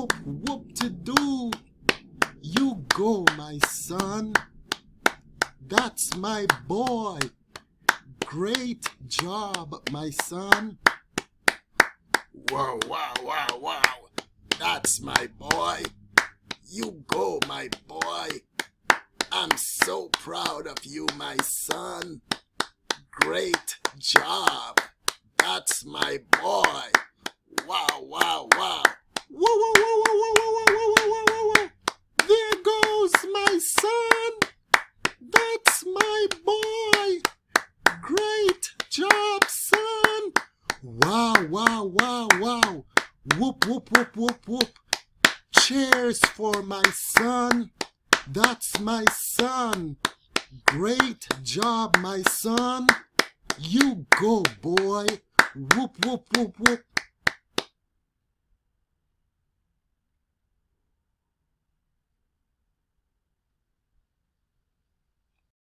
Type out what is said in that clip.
Whoop, whoop to do. You go, my son. That's my boy. Great job, my son. Wow, wow, wow, wow. That's my boy. You go, my boy. I'm so proud of you, my son. Great job. That's my boy. Wow, wow, wow. Whoa, whoa, whoa, whoa, whoa, whoa, whoa, whoa, whoa, whoa. There goes my son. That's my boy. Great job, son. Wow, wow, wow, wow. Whoop, whoop, whoop, whoop, whoop. Cheers for my son. That's my son. Great job, my son. You go, boy. Whoop, whoop, whoop, whoop.